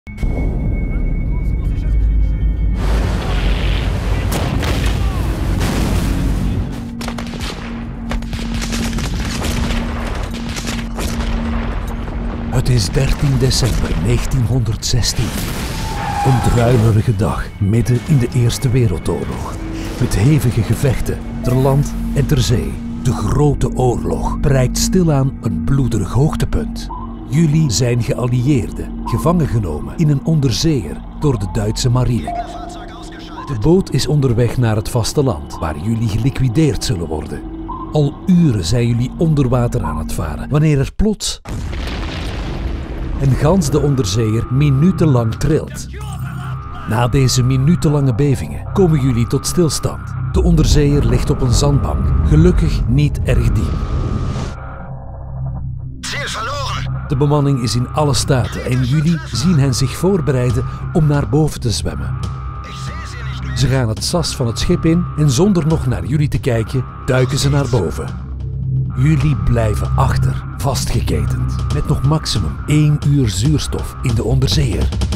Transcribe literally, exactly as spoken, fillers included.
Het is dertien december negentienhonderdzestien. Een druilerige dag midden in de Eerste Wereldoorlog. Met hevige gevechten ter land en ter zee. De Grote Oorlog bereikt stilaan een bloederig hoogtepunt. Jullie zijn geallieerden, gevangen genomen in een onderzeeër door de Duitse marine. De boot is onderweg naar het vasteland, waar jullie geliquideerd zullen worden. Al uren zijn jullie onder water aan het varen, wanneer er plots en gans de onderzeeër minutenlang trilt. Na deze minutenlange bevingen komen jullie tot stilstand. De onderzeeër ligt op een zandbank, gelukkig niet erg diep. Ziel verloren! De bemanning is in alle staten en jullie zien hen zich voorbereiden om naar boven te zwemmen. Ze gaan het sas van het schip in en zonder nog naar jullie te kijken, duiken ze naar boven. Jullie blijven achter, vastgeketend, met nog maximum één uur zuurstof in de onderzeeër.